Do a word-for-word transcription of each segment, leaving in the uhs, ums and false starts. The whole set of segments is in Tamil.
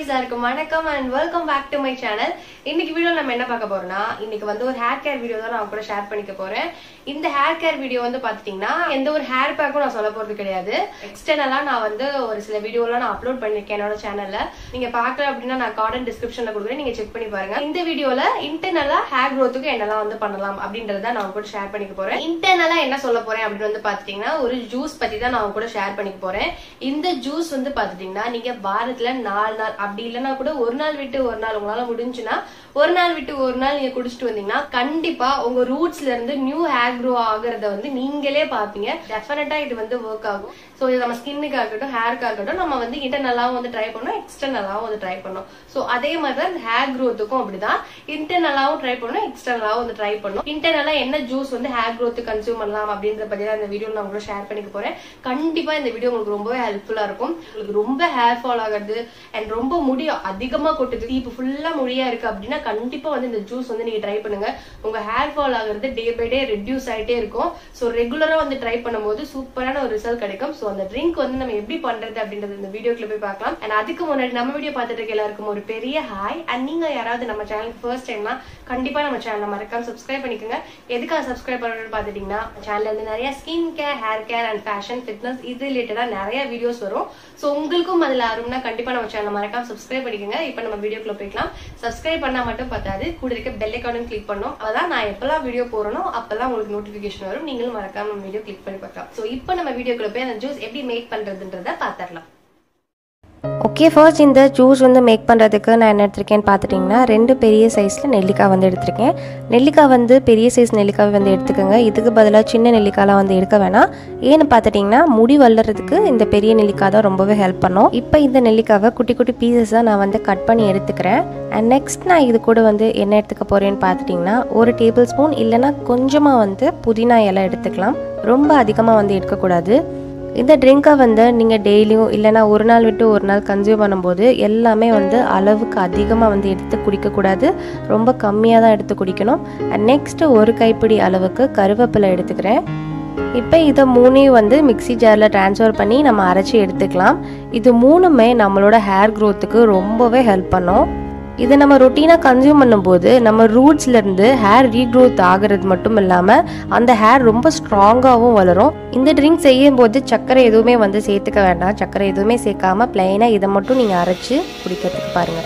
எல்லாருக்கும் வணக்கம் and welcome back to my channel. இன்னைக்கு வீடியோல நம்ம என்ன பார்க்க போறோம்னா இன்னைக்கு வந்து ஒரு ஹேர் கேர் வீடியோ தான் நான் கூட ஷேர் பண்ணிக்க போறேன். இந்த ஹேர் கேர் வீடியோ வந்து பாத்தீங்கன்னா எந்த ஒரு ஹேர் பேக்கும் நான் சொல்ல போறது கிடையாது. எக்ஸ்டர்னலா நான் வந்து ஒரு சில வீடியோலாம் நான் அப்லோட் பண்ணிருக்கேன் என்னோட சேனல்ல. நீங்க பார்க்கல அப்படினா நான் கார்டன் டிஸ்கிரிப்ஷன்ல கொடுக்கிறேன், நீங்க செக் பண்ணி பாருங்க. இந்த வீடியோல இன்டர்னலா ஹேர் growthக்கு என்னலாம் வந்து பண்ணலாம் அப்படின்றத நான் கூட ஷேர் பண்ணிக்க போறேன். இன்டர்னலா என்ன சொல்ல போறேன் அப்படி வந்து பாத்தீங்கன்னா ஒரு ஜூஸ் பத்தி தான் நான் கூட ஷேர் பண்ணிக்க போறேன். இந்த ஜூஸ் வந்து பாத்தீங்கன்னா நீங்க வாரத்துல நாலு நாள் அப்படி இல்லனா கூட ஒரு நாள் விட்டு ஒரு நாள் உங்களால முடிஞ்சுனா ஒரு நாள் விட்டு ஒரு நாள் நீங்க குடிச்சிட்டு வந்தீங்கன்னா கண்டிப்பா உங்க ரூட்ஸ்ல இருந்து நியூ ஹேர் க்ரோ ஆகுறத வந்து நீங்களே பாப்பீங்க. டெஃபினட்டா இது வந்து ஒர்க் ஆகும். சோ இது நம்ம ஸ்கின்னுக்கு ஆகட்டும் ஹேருக்கு ஆகட்டும் நம்ம வந்து இன்டர்னலாவும் வந்து ட்ரை பண்ணோம், எக்ஸ்டர்னலாவும் வந்து ட்ரை பண்ணோம். சோ அதே மாதிரி தான் ஹேர் க்ரோத்துக்கும் அப்படிதான், இன்டர்னலாவும் ட்ரை பண்ணணும் எக்ஸ்டர்னலாவும் வந்து ட்ரை பண்ணணும். இன்டர்னலா என்ன ஜூஸ் வந்து ஹேர் க்ரோத்துக்கு கன்சியூம் பண்ணலாம் அப்படின்ற பத்தி தான் இந்த வீடியோ நான் உங்களுக்கு ஷேர் பண்ணிக்க போறேன். கண்டிப்பா இந்த வீடியோ உங்களுக்கு ரொம்பவே ஹெல்ப்ஃபுல்லா இருக்கும். உங்களுக்கு ரொம்ப ஹேர் ஃபால் ஆகுறது அண்ட் ரொம்ப முடி அதிகமா கொட்டுது, இப்ப ஃபுல்லா முடியா இருக்கு அப்படின்னா கண்டிப்பா வந்து இந்த ஜூஸ் வந்து நீங்க ட்ரை பண்ணுங்க. உங்க ஹேர் ஃபால் ஆகுறது டே பை டே ரெடியூஸ் ஆயிட்டே இருக்கும். சோ ரெகுலரா வந்து ட்ரை பண்ணும்போது சூப்பரான ஒரு ரிசல்ட் கிடைக்கும். சோ அந்த ட்ரிங்க் வந்து நம்ம எப்படி பண்றது அப்படின்றது இந்த வீடியோக்குள்ள போய் பார்க்கலாம். அண்ட் அதுக்கு முன்னாடி நம்ம வீடியோ பார்த்துட்டு இருக்க எல்லாருக்கும் ஒரு பெரிய ஹாய். அண்ட் நீங்க யாராவது நம்ம சேனலுக்கு ஃபர்ஸ்ட் டைம்னா கண்டிப்பா நம்ம சேனலை மறக்காம சப்ஸ்கிரைப் பண்ணிக்கோங்க. எதுக்காக சப்ஸ்கிரைப் பண்ணணும்னு பாத்துட்டீங்கன்னா சேனல்ல இருந்து நிறைய skin care, hair care and fashion, fitness இது ரிலேட்டடா நிறைய வீடியோஸ் வரும். சோ உங்களுக்கும் அதுல ஆர்வம்னா கண்டிப்பா நம்ம சேனலை மறக்காம சப்ஸ்கிரைப் பண்ணிக்கோங்க. இப்ப நம்ம வீடியோக்குள்ள போய்க்கலாம். சப்ஸ்கிரைப் பண்ணா மட்டும் பத்தாது, கூட இருக்க பெல் ஐகானும் கிளிக் பண்ணணும். அதான் நான் எப்பெல்லாம் வீடியோ போறனோ அப்பெல்லாம் உங்களுக்கு நோட்டிபிகேஷன் வரும். நீங்களும் மறக்காம வீடியோ கிளிக் பண்ணி பார்க்கலாம். சோ இப்போ நம்ம வீடியோக்குள்ள போய் அந்த ஜூஸ் எப்படி மேக் பண்றதுன்றத பாத்துடலாம். ஓகே, ஃபர்ஸ்ட் இந்த ஜூஸ் வந்து மேக் பண்ணுறதுக்கு நான் என்ன எடுத்திருக்கேன்னு பார்த்துட்டிங்கன்னா ரெண்டு பெரிய சைஸில் நெல்லிக்காய் வந்து எடுத்திருக்கேன். நெல்லிக்காய் வந்து பெரிய சைஸ் நெல்லிக்காய் வந்து எடுத்துக்கோங்க. இதுக்கு பதிலாக சின்ன நெல்லிக்காயெலாம் வந்து எடுக்க வேணாம். ஏன்னு பார்த்துட்டிங்கன்னா முடி வளர்கிறதுக்கு இந்த பெரிய நெல்லிக்காய் தான் ரொம்பவே ஹெல்ப் பண்ணும். இப்போ இந்த நெல்லிக்காவை குட்டி குட்டி பீசஸாக நான் வந்து கட் பண்ணி எடுத்துக்கிறேன். அண்ட் நெக்ஸ்ட் நான் இது கூட வந்து என்ன எடுத்துக்க போகிறேன்னு பார்த்துட்டிங்கன்னா ஒரு டேபிள் ஸ்பூன் இல்லைனா கொஞ்சமாக வந்து புதினா இலை எடுத்துக்கலாம். ரொம்ப அதிகமாக வந்து எடுக்கக்கூடாது. இந்த ட்ரிங்கை வந்து நீங்கள் டெய்லியும் இல்லைனா ஒரு நாள் விட்டு ஒரு நாள் கன்சியூம் பண்ணும்போது எல்லாமே வந்து அளவுக்கு அதிகமாக வந்து எடுத்து குடிக்கக்கூடாது, ரொம்ப கம்மியாக தான் எடுத்து குடிக்கணும். அண்ட் நெக்ஸ்ட்டு ஒரு கைப்பிடி அளவுக்கு கருவேப்பிலை எடுத்துக்கிறேன். இப்போ இதை மூணையும் வந்து மிக்சி ஜாரில் ட்ரான்ஸ்ஃபர் பண்ணி நம்ம அரைச்சி எடுத்துக்கலாம். இது மூணுமே நம்மளோட ஹேர் க்ரோத்துக்கு ரொம்பவே ஹெல்ப் பண்ணும். இதை நம்ம ரொட்டீனாக கன்சியூம் பண்ணும்போது நம்ம ரூட்ஸ்லேருந்து ஹேர் ரீக்ரோத் ஆகிறது மட்டும் இல்லாமல் அந்த ஹேர் ரொம்ப ஸ்ட்ராங்காகவும் வளரும். இந்த ட்ரிங்க் செய்யும் போது சர்க்கரை எதுவுமே வந்து சேர்த்துக்க வேண்டாம். சர்க்கரை எதுவுமே சேர்க்காம பிளைனாக இதை மட்டும் நீங்கள் அரைச்சி குடிக்கிறதுக்கு பாருங்கள்.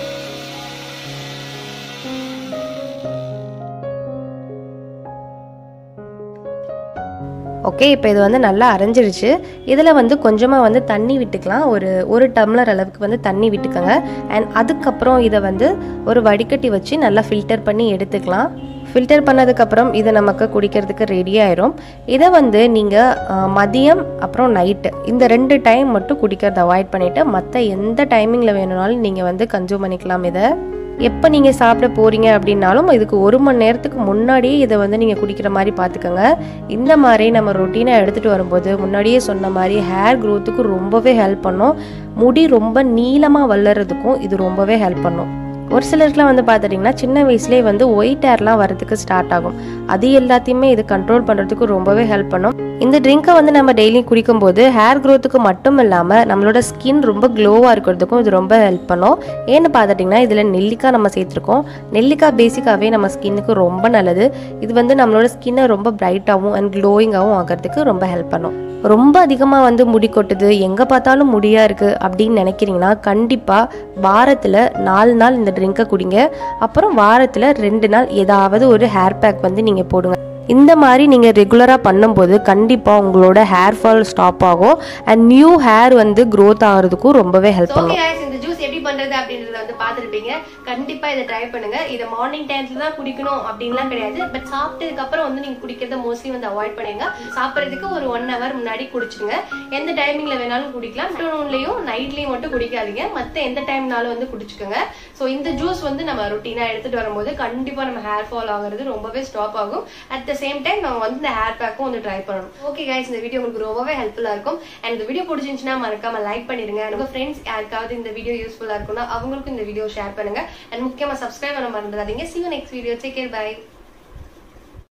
ஓகே, இப்போ இது வந்து நல்லா அரைஞ்சிருச்சு. இதில் வந்து கொஞ்சமாக வந்து தண்ணி விட்டுக்கலாம். ஒரு ஒரு டம்ளர் அளவுக்கு வந்து தண்ணி விட்டுக்கோங்க. அண்ட் அதுக்கப்புறம் இதை வந்து ஒரு வடிகட்டி வச்சு நல்லா ஃபில்டர் பண்ணி எடுத்துக்கலாம். ஃபில்டர் பண்ணதுக்கப்புறம் இது நமக்கு குடிக்கிறதுக்கு ரெடி ஆயிரும். இதை வந்து நீங்கள் மதியம் அப்புறம் நைட்டு இந்த ரெண்டு டைம் மட்டும் குடிக்கிறத அவாய்ட் பண்ணிவிட்டு மற்ற எந்த டைமிங்கில் வேணும்னாலும் நீங்கள் வந்து கன்சியூம் பண்ணிக்கலாம். இதை எப்போ நீங்கள் சாப்பிட போகிறீங்க அப்படின்னாலும் இதுக்கு ஒரு மணி நேரத்துக்கு முன்னாடியே இதை வந்து நீங்கள் குடிக்கிற மாதிரி பார்த்துக்கோங்க. இந்த மாதிரி நம்ம ரொட்டீனாக எடுத்துகிட்டு வரும்போது முன்னாடியே சொன்ன மாதிரி ஹேர் க்ரோத்துக்கு ரொம்பவே ஹெல்ப் பண்ணும். முடி ரொம்ப நீளமாக வளர்கிறதுக்கும் இது ரொம்பவே ஹெல்ப் பண்ணும். ஒரு சிலருக்குலாம் வந்து பார்த்துட்டிங்கன்னா சின்ன வயசுலேயே வந்து ஒயிட் ஹேர்லாம் வரதுக்கு ஸ்டார்ட் ஆகும். அது எல்லாத்தையுமே இது கண்ட்ரோல் பண்ணுறதுக்கு ரொம்பவே ஹெல்ப் பண்ணும். இந்த ட்ரிங்கை வந்து நம்ம டெய்லியும் குடிக்கும்போது ஹேர் க்ரோத்துக்கு மட்டும் இல்லாமல் நம்மளோட ஸ்கின் ரொம்ப க்ளோவாக இருக்கிறதுக்கும் இது ரொம்ப ஹெல்ப் பண்ணும். ஏன்னு பார்த்துட்டிங்கன்னா இதில் நெல்லிக்காய் நம்ம சேர்த்துருக்கோம். நெல்லிக்காய் பேசிக்காகவே நம்ம ஸ்கின்னுக்கு ரொம்ப நல்லது. இது வந்து நம்மளோட ஸ்கின்னை ரொம்ப பிரைட்டாகவும் அண்ட் க்ளோயிங்காகவும் ஆகிறதுக்கு ரொம்ப ஹெல்ப் பண்ணும். ரொம்ப அதிகமாக வந்து முடி கொட்டுது, எங்கே பார்த்தாலும் முடியாக இருக்குது அப்படின்னு நினைக்கிறீங்கன்னா கண்டிப்பாக வாரத்தில் நாலு நாள் இந்த ட்ரிங்கை குடிங்க. அப்புறம் வாரத்தில் ரெண்டு நாள் ஏதாவது ஒரு ஹேர் பேக் வந்து நீங்கள் போடுங்க. இந்த மாதிரி நீங்கள் ரெகுலராக பண்ணும்போது கண்டிப்பாக உங்களோட ஹேர் ஃபால் ஸ்டாப் ஆகும் அண்ட் நியூ ஹேர் வந்து க்ரோத் ஆகிறதுக்கும் ரொம்பவே ஹெல்ப் பண்ணும். எப்படி பண்றது அப்படின்றத வந்து பாத்துருப்பீங்க. கண்டிப்பா இதை ட்ரை பண்ணுங்க. இதை மார்னிங் டைம்ஸ்ல தான் குடிக்கணும் அப்படின்லாம் கிடையாது. பட் சாப்பிட்டதுக்கு அப்புறம் வந்து நீங்க குடிக்கிறத மோஸ்ட்லி வந்து அவாய்ட் பண்ணுங்க. சாப்பிட்றதுக்கு ஒரு ஒன் ஹவர் முன்னாடி குடிச்சிருங்க. எந்த டைமிங்ல வேணாலும் குடிக்கலாம். ஆஃப்டர்நூன்லயும் நைட்லயும் மட்டும் குடிக்காதீங்க. மத்த எந்த டைம்னாலும் வந்து குடிச்சுக்கோங்க. சோ இந்த ஜூஸ் வந்து நம்ம ரொட்டீனா எடுத்துட்டு வரும்போது கண்டிப்பா நம்ம ஹேர் ஃபால் ஆகுறது ரொம்பவே ஸ்டாப் ஆகும். அட் த சேம் டைம் நம்ம வந்து இந்த ஹேர் பேக்கும் வந்து ட்ரை பண்ணணும். ஓகே கைஸ், இந்த வீடியோ உங்களுக்கு ரொம்பவே ஹெல்ப்ஃபுல்லா இருக்கும். அண்ட் இந்த வீடியோ பிடிச்சிருந்துச்சுன்னா மறக்காம லைக் பண்ணிருங்க. உங்க ஃப்ரெண்ட்ஸ் யாருக்காவது இந்த வீடியோ யூஸ்ஃபுல்லா இருக்கும்னா அவங்களுக்கும் இந்த வீடியோ ஷேர் பண்ணுங்க. அண்ட் முக்கியமா சப்ஸ்கிரைப் பண்ண மறந்துடாதீங்க. See you next video. Take care. Bye.